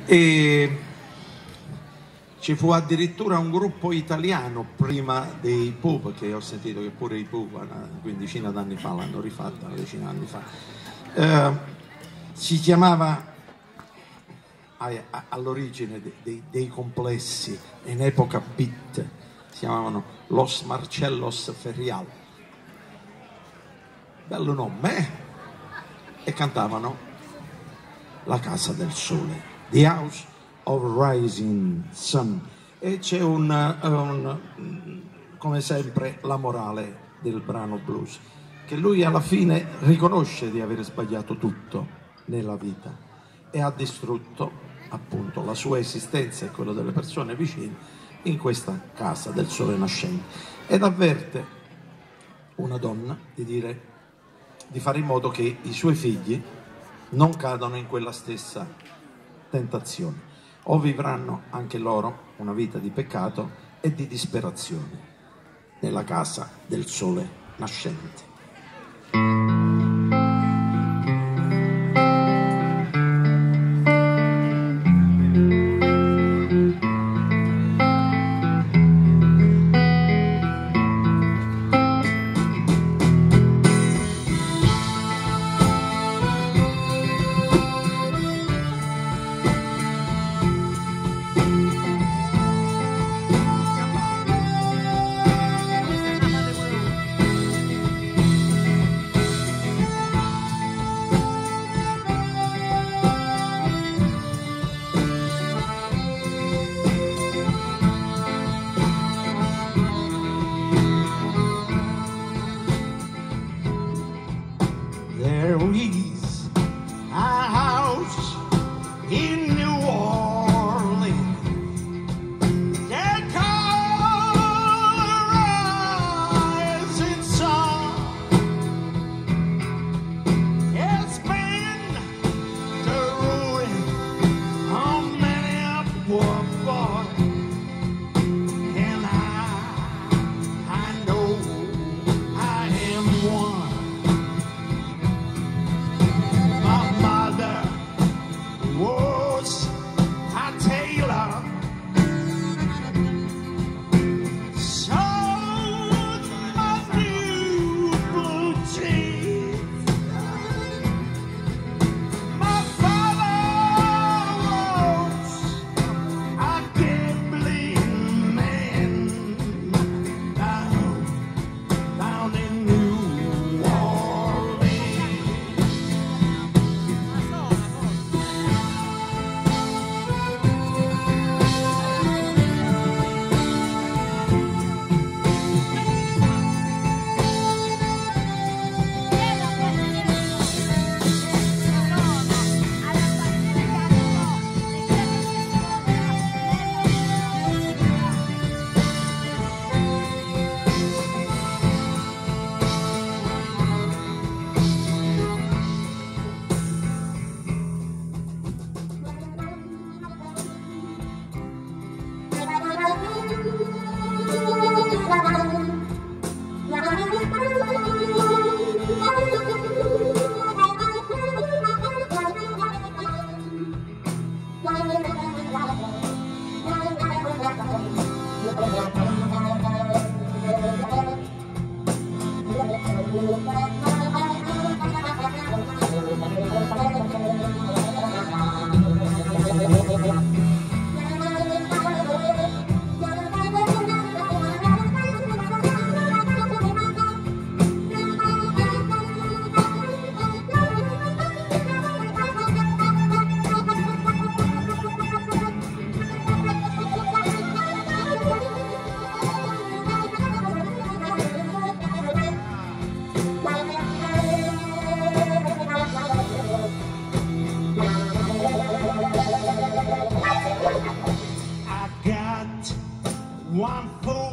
E ci fu addirittura un gruppo italiano prima dei Pooh, perché ho sentito che pure i Pooh una quindicina d'anni fa l'hanno rifatta, una decina d'anni fa. Si chiamava, all'origine dei complessi, in epoca beat, si chiamavano Los Marcellos Ferrial. Bello nome, e cantavano La Casa del Sole, The House of Rising Sun. E c'è come sempre, la morale del brano blues, che lui alla fine riconosce di aver sbagliato tutto nella vita e ha distrutto appunto la sua esistenza e quella delle persone vicine in questa casa del sole nascente, ed avverte una donna di fare in modo che i suoi figli non cadano in quella stessa tentazione, o vivranno anche loro una vita di peccato e di disperazione nella casa del sole nascente. There is a house in New Orleans they call the Rising Sun. It's been the ruin of many a poor boy, and I know I am one. One fool